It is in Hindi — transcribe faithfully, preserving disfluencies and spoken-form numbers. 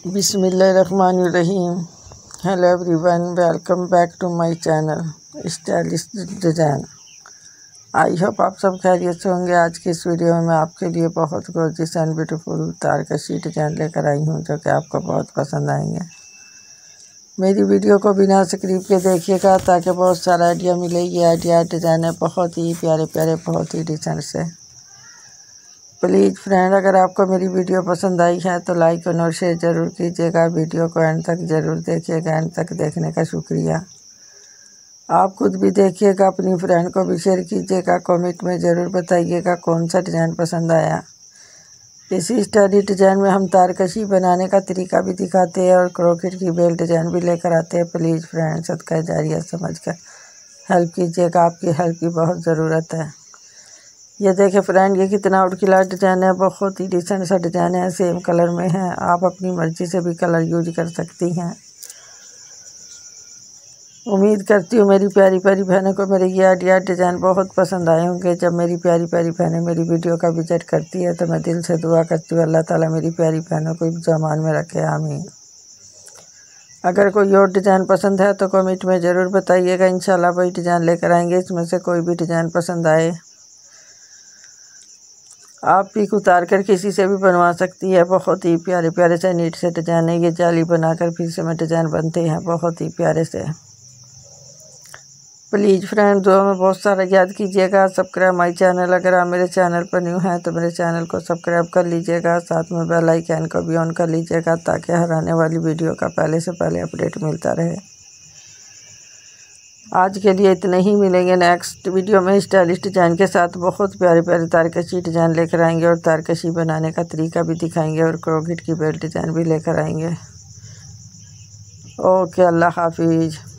बिस्मिल्लाहिर्रहमानिर्रहीम। Hello everyone, welcome back to my channel stylish design. I hope आप सब खैरियत से होंगे। आज की इस वीडियो में मैं आपके लिए बहुत गॉर्जियस एंड ब्यूटीफुल तारकशी डिज़ाइन लेकर आई हूँ, जो कि आपको बहुत पसंद आएंगे। मेरी वीडियो को बिना स्क्रिप्ट के देखिएगा ताकि बहुत सारा आइडिया मिले। ये आइडिया डिज़ाइन है बहुत ही प्यारे प्यारे, बहुत ही डिसेंट से। प्लीज़ फ्रेंड, अगर आपको मेरी वीडियो पसंद आई है तो लाइक और शेयर ज़रूर कीजिएगा। वीडियो को एंड तक ज़रूर देखिएगा। एंड तक देखने का शुक्रिया। आप खुद भी देखिएगा, अपनी फ्रेंड को भी शेयर कीजिएगा। कमेंट में ज़रूर बताइएगा कौन सा डिज़ाइन पसंद आया। इसी स्टाइलिश डिज़ाइन में हम तारकशी बनाने का तरीका भी दिखाते हैं और क्रोकेट की बेल डिज़ाइन भी लेकर आते हैं। प्लीज़ फ्रेंड, सदका जारिया समझ कर हेल्प कीजिएगा, आपकी हेल्प की बहुत ज़रूरत है। ये देखें फ्रेंड, ये कितना आउट क्लास डिज़ाइन है, बहुत ही डिसेंट सा डिज़ाइन है। सेम कलर में है, आप अपनी मर्ज़ी से भी कलर यूज कर सकती हैं। उम्मीद करती हूँ मेरी प्यारी प्यारी बहनों को मेरे ये आइडिया डिज़ाइन बहुत पसंद आए होंगे। जब मेरी प्यारी प्यारी बहनें मेरी वीडियो का विजिट करती है तो मैं दिल से दुआ करती हूँ अल्लाह ताला मेरी प्यारी बहनों को ज़मान में रखे, आमीन। अगर कोई और डिज़ाइन पसंद है तो कमेंट में ज़रूर बताइएगा, इंशाल्लाह वही डिज़ाइन लेकर आएंगे। इसमें से कोई भी डिज़ाइन पसंद आए आप पिक उतार कर किसी से भी बनवा सकती है। बहुत ही प्यारे प्यारे से नीट से डिज़ाइन है। ये जाली बनाकर फिर से में डिज़ाइन बनते हैं बहुत ही प्यारे से। प्लीज़ फ्रेंड, दुआ में बहुत सारा याद कीजिएगा। Subscribe my channel. अगर आप मेरे चैनल पर न्यू हैं तो मेरे चैनल को सब्सक्राइब कर लीजिएगा। साथ में बेल आइकन को भी ऑन कर लीजिएगा ताकि हर आने वाली वीडियो का पहले से पहले अपडेट मिलता रहे। आज के लिए इतने ही, मिलेंगे नेक्स्ट वीडियो में स्टाइलिश डिज़ाइन के साथ। बहुत प्यारे प्यारे तारकशी डिज़ाइन लेकर आएंगे और तारकशी बनाने का तरीका भी दिखाएंगे और क्रोकेट की बेल्ट डिज़ाइन भी लेकर आएंगे। ओके, अल्लाह हाफिज़।